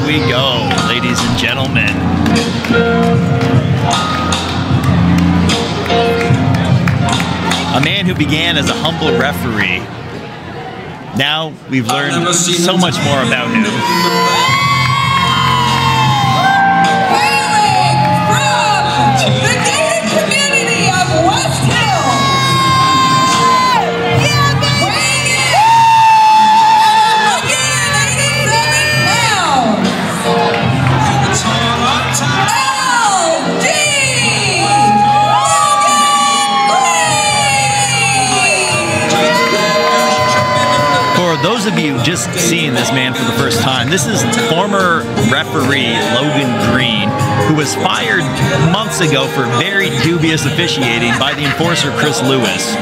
we go, ladies and gentlemen. A man who began as a humble referee. Now we've learned so much more about him. Those of you just seeing this man for the first time, this is former referee Logan Green, who was fired months ago for very dubious officiating by the enforcer Chris Lewis.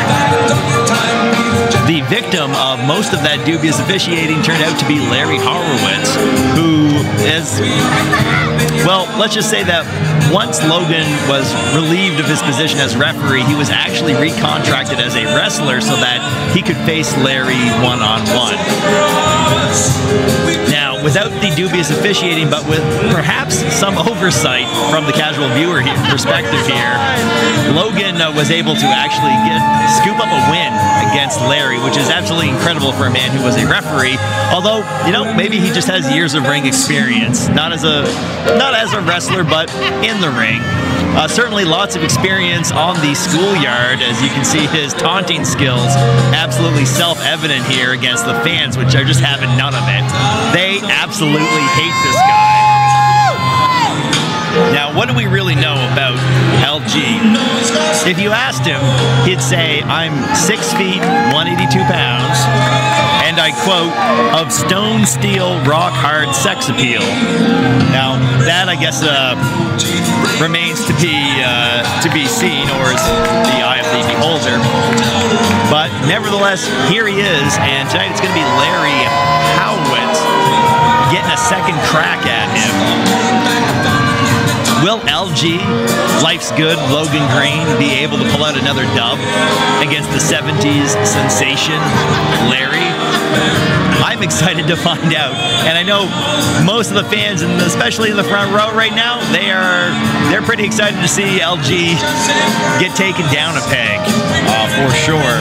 The victim of most of that dubious officiating turned out to be Larry Horowitz, who is, well, let's just say that once Logan was relieved of his position as referee, he was actually recontracted as a wrestler so that he could face Larry one-on-one. Now, without the dubious officiating, but with perhaps some oversight from the casual viewer perspective here, Logan was able to actually scoop up a win against Larry, which is absolutely incredible for a man who was a referee. Although, you know, maybe he just has years of ring experience, not as a wrestler, but in the ring. Certainly lots of experience on the schoolyard, as you can see his taunting skills absolutely self-evident here against the fans, which are just having none of it. They absolutely hate this guy. Now, what do we really know about LG? If you asked him, he'd say, I'm 6 feet, 182 pounds, and I quote, of stone, steel, rock hard sex appeal. Now, that I guess remains to be seen, or is the eye of the beholder. But nevertheless, here he is, and tonight it's going to be Larry Horowitz getting a second crack at him. Will LG, Life's Good, Logan Green, be able to pull out another dub against the 70s sensation, Larry? I'm excited to find out. And I know most of the fans, and especially in the front row right now, they're pretty excited to see LG get taken down a peg, for sure.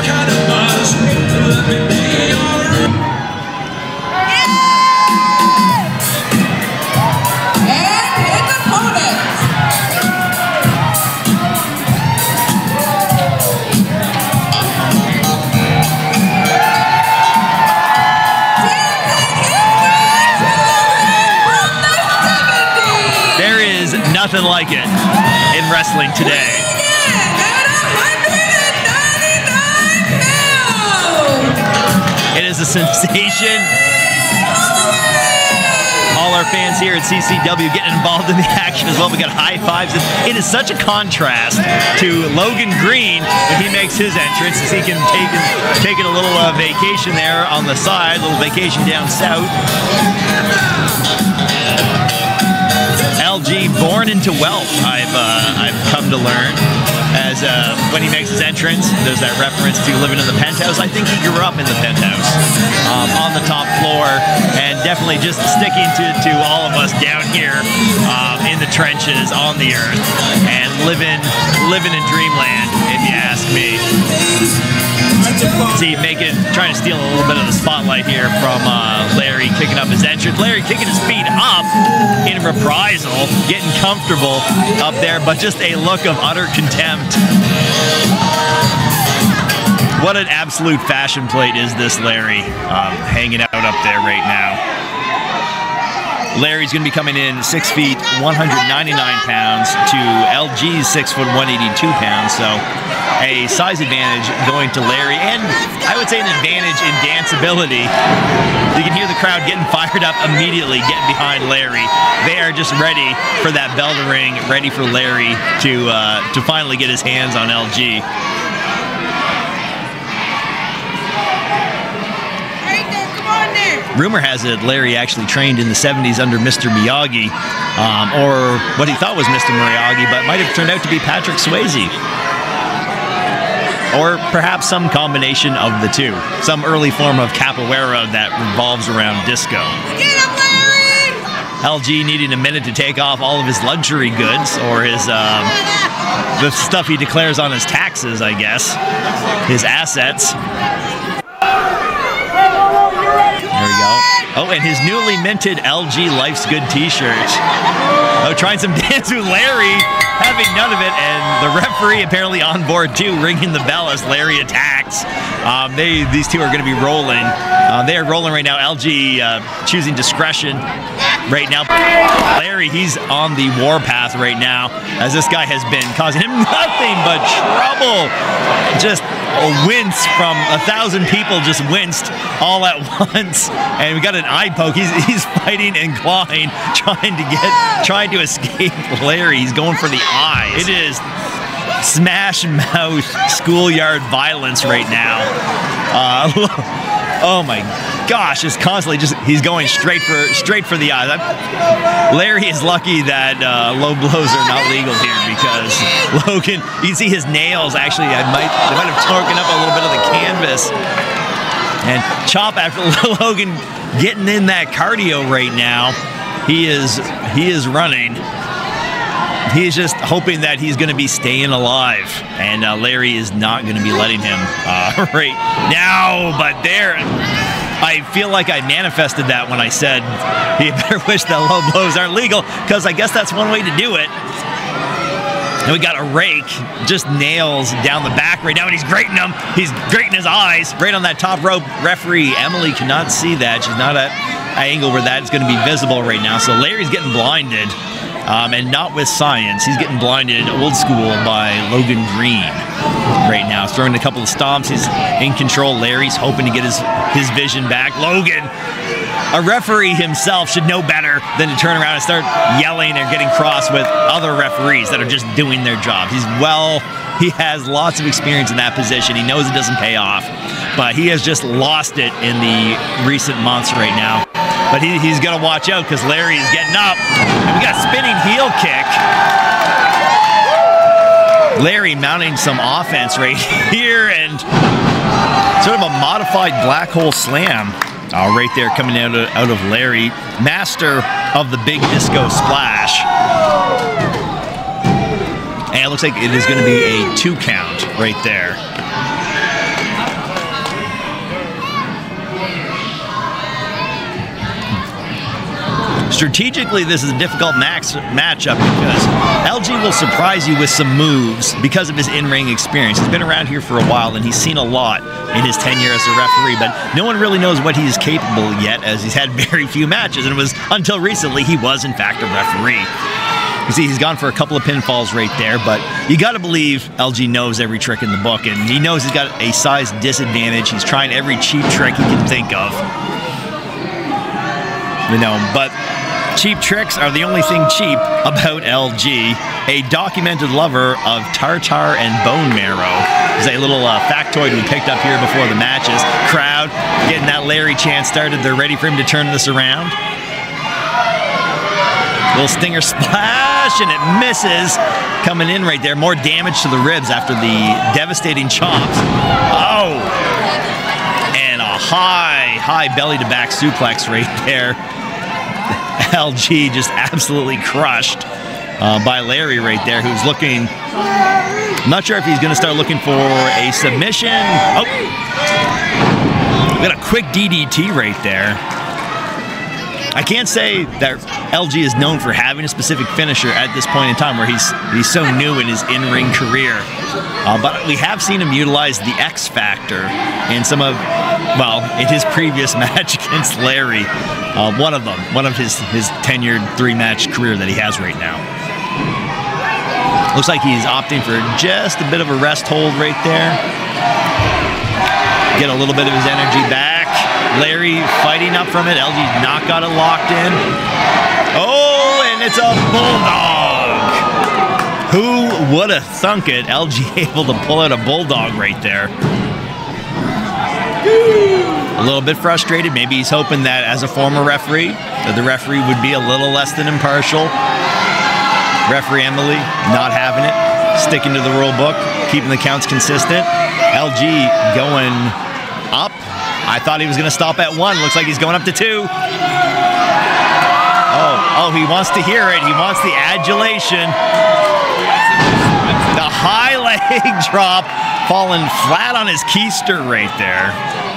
Nothing like it in wrestling today. It is a sensation. All our fans here at CCW getting involved in the action as well. We got high fives. It is such a contrast to Logan Green when he makes his entrance, as he can take a little vacation there on the side, a little vacation down south. LG born into wealth, I've come to learn, as when he makes his entrance, there's that reference to living in the penthouse. I think he grew up in the penthouse, on the top floor, and definitely just sticking to all of us down here in the trenches on the earth, and living in dreamland, if you ask me. See, trying to steal a little bit of the spotlight here from Larry kicking up his entrance. Larry kicking his feet up in reprisal, getting comfortable up there, but just a look of utter contempt. What an absolute fashion plate is this Larry, hanging out up there right now. Larry's going to be coming in 6 feet, 199 pounds to LG's 6 foot, 182 pounds. So a size advantage going to Larry, and I would say an advantage in danceability. You can hear the crowd getting fired up immediately, getting behind Larry. They are just ready for that bell to ring, ready for Larry to finally get his hands on LG. Rumor has it Larry actually trained in the 70s under Mr. Miyagi, or what he thought was Mr. Miyagi, but might have turned out to be Patrick Swayze. Or perhaps some combination of the two. Some early form of capoeira that revolves around disco. Get him, Larry! LG needing a minute to take off all of his luxury goods, or his the stuff he declares on his taxes, I guess, his assets. There we go. Oh, and his newly minted LG Life's Good t-shirt. Oh, trying some dance with Larry, having none of it, and the referee apparently on board too, ringing the bell as Larry attacks. These two are going to be rolling. They are rolling right now. LG choosing discretion right now. Larry, he's on the warpath right now, as this guy has been causing him nothing but trouble. Just a wince from 1,000 people, just winced all at once, and we got an eye poke. He's fighting and clawing, trying to escape Larry. He's going for the eyes. It is smash mouth schoolyard violence right now. Oh my gosh, just constantly he's going straight for the eyes. Larry is lucky that low blows are not legal here, because Logan, you can see his nails actually, they might have torqued up a little bit of the canvas. And Chop, after Logan getting in that cardio right now, he is running. He's just hoping that he's going to be staying alive, and Larry is not going to be letting him right now. But there, I feel like I manifested that when I said you better wish that low blows aren't legal, because I guess that's one way to do it. And we got a rake, just nails down the back right now, and he's grating them. He's grating his eyes right on that top rope. Referee Emily cannot see that. She's not at an angle where that is going to be visible right now. So Larry's getting blinded. And not with science. He's getting blinded old school by Logan Green right now. He's throwing a couple of stomps. He's in control. Larry's hoping to get his vision back. Logan, a referee himself, should know better than to turn around and start yelling or getting cross with other referees that are just doing their job. He has lots of experience in that position. He knows it doesn't pay off, but he has just lost it in the recent months right now. But he's going to watch out, because Larry is getting up. And we got a spinning heel kick. Larry mounting some offense right here, and sort of a modified black hole slam right there coming out of Larry. Master of the big disco splash. And it looks like it is going to be a 2 count right there. Strategically, this is a difficult matchup, because LG will surprise you with some moves because of his in-ring experience. He's been around here for a while, and he's seen a lot in his tenure as a referee, but no one really knows what he's capable yet, as he's had very few matches, and it was until recently he was, in fact, a referee. You see, he's gone for a couple of pinfalls right there, but you got to believe LG knows every trick in the book, and he knows he's got a size disadvantage. He's trying every cheap trick he can think of. You know, but cheap tricks are the only thing cheap about LG, a documented lover of tartar and bone marrow. There's a little factoid we picked up here before the matches. Crowd getting that Larry chant started. They're ready for him to turn this around. Little stinger splash, and it misses. Coming in right there. More damage to the ribs after the devastating chops. Oh! And a high belly-to-back suplex right there. LG just absolutely crushed by Larry right there, who's looking... I'm not sure if he's going to start looking for a submission. Oh! We got a quick DDT right there. I can't say that LG is known for having a specific finisher at this point in time, where he's so new in his in-ring career. But we have seen him utilize the X Factor in some of, well, in his previous match against Larry. One of his tenured 3-match career that he has right now. Looks like he's opting for just a bit of a rest hold right there. Get a little bit of his energy back. Larry fighting up from it. LG's not got it locked in. Oh, and it's a bulldog. Who would have thunk it? LG able to pull out a bulldog right there. A little bit frustrated. Maybe he's hoping that as a former referee, that the referee would be a little less than impartial. Referee Emily not having it. Sticking to the rule book. Keeping the counts consistent. LG going up. I thought he was going to stop at 1. Looks like he's going up to 2. Oh, he wants to hear it. He wants the adulation. The high leg drop, falling flat on his keister right there.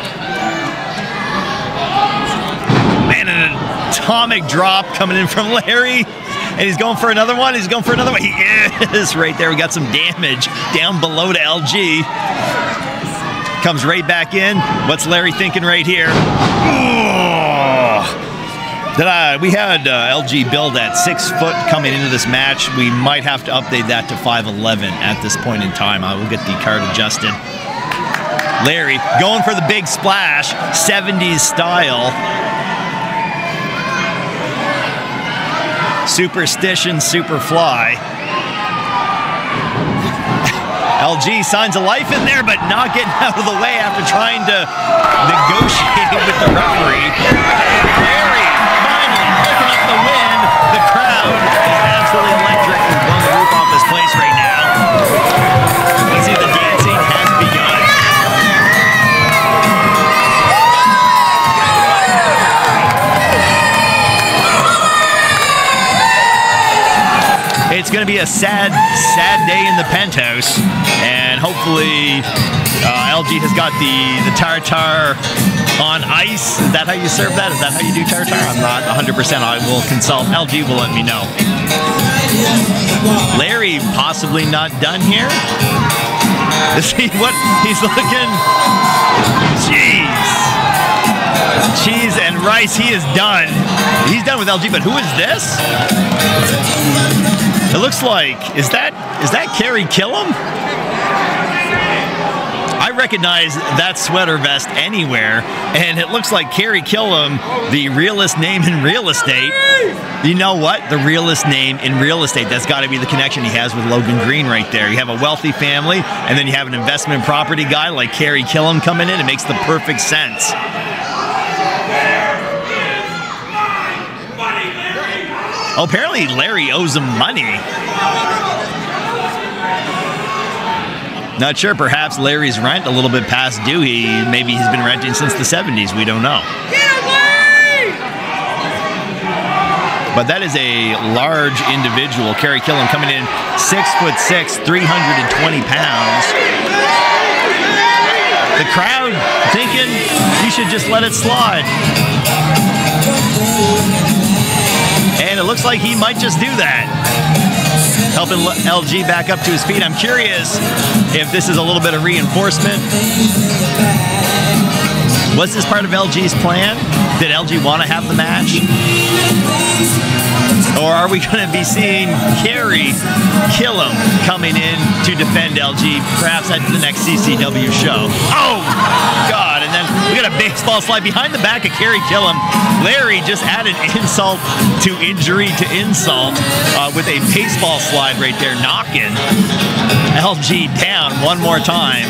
Man, an atomic drop coming in from Larry. And he's going for another one. He's going for another one. He is right there. We got some damage down below to LG. Comes right back in. What's Larry thinking right here? We had LG billed at 6 foot coming into this match. We might have to update that to 5'11" at this point in time. I will get the card adjusted. Larry going for the big splash, 70s style. Superstition, Superfly. LG signs of life in there, but not getting out of the way after trying to negotiate with the referee. Larry finally picking up the win. The crowd is absolutely electric. We're blowing the roof off this place right now. Let's see, the dancing has begun. It's going to be a sad, sad day in the penthouse, and hopefully LG has got the tartar on ice. Is that how you serve that? Is that how you do tartar? I'm not 100%. I will consult. LG will let me know. Larry possibly not done here. See what he's looking. Jeez. Cheese and rice. He is done. He's done with LG, but who is this? It looks like, is that Kerry Killam? I recognize that sweater vest anywhere, and it looks like Kerry Killam, the realest name in real estate. You know what? The realest name in real estate. That's got to be the connection he has with Logan Green right there. You have a wealthy family, and then you have an investment property guy like Kerry Killam coming in. It makes the perfect sense. Oh, apparently Larry owes him money. Not sure, perhaps Larry's rent a little bit past due. Maybe he's been renting since the 70s. We don't know. But that is a large individual. Kerry Killam coming in 6'6", 320 pounds. The crowd thinking you should just let it slide. And it looks like he might just do that. Helping LG back up to his feet. I'm curious if this is a little bit of reinforcement. Was this part of LG's plan? Did LG want to have the match? Or are we going to be seeing Kerry Killam coming in to defend LG, perhaps at the next CCW show? Oh, God. And then we got a baseball slide behind the back of Kerry Killam. Larry just added insult to injury to insult with a baseball slide right there, knocking LG down one more time.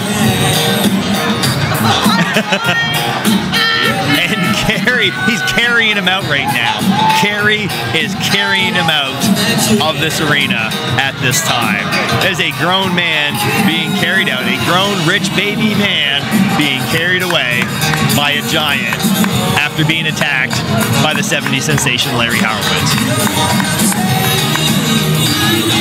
And Kerry, he's carrying him out right now. Kerry is carrying him out of this arena at this time. There's a grown man being carried out, a grown rich baby man being carried away by a giant after being attacked by the 70s sensation Larry Horowitz.